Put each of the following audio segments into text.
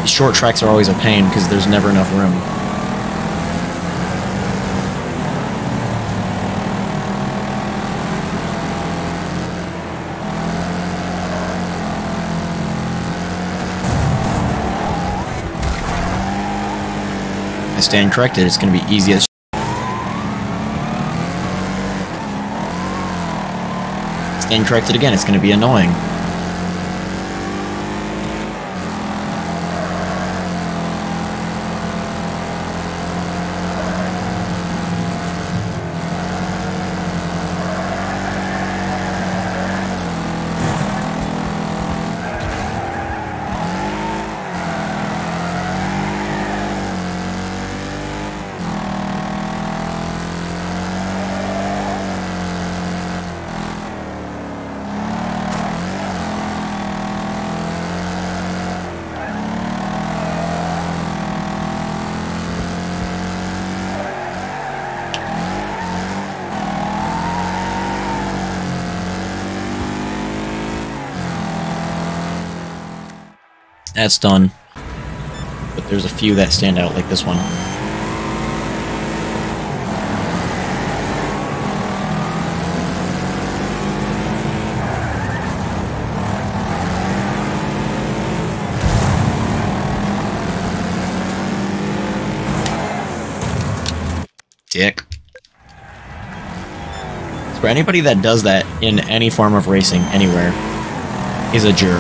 short tracks are always a pain because there's never enough room. I stand corrected, it's going to be easy as stand corrected again, it's going to be annoying. That's done. But there's a few that stand out, like this one. Dick. For anybody that does that in any form of racing, anywhere, is a jerk.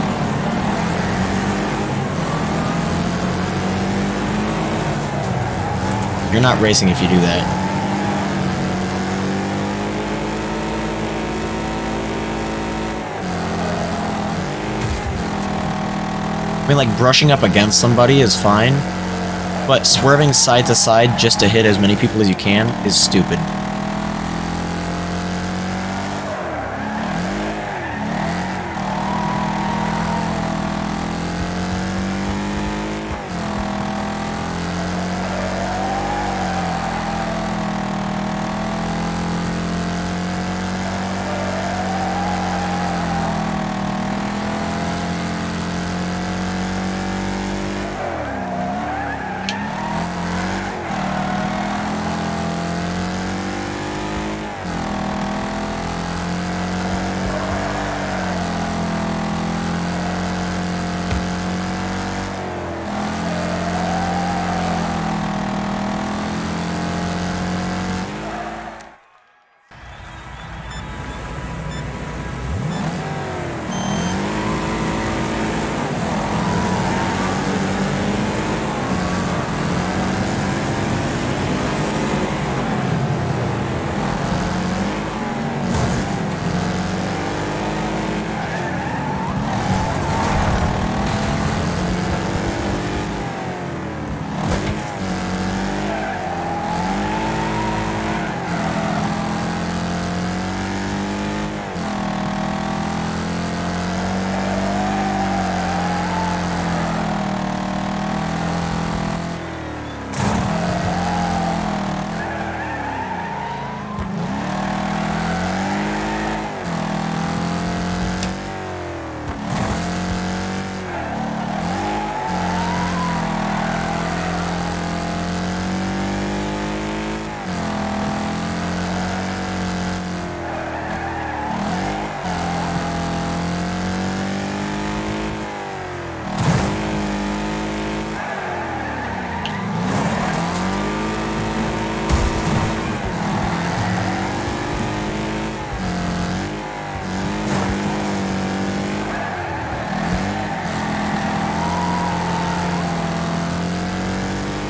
You're not racing if you do that. I mean, like, brushing up against somebody is fine, but swerving side to side just to hit as many people as you can is stupid.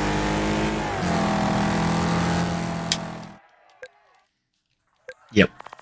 Yep.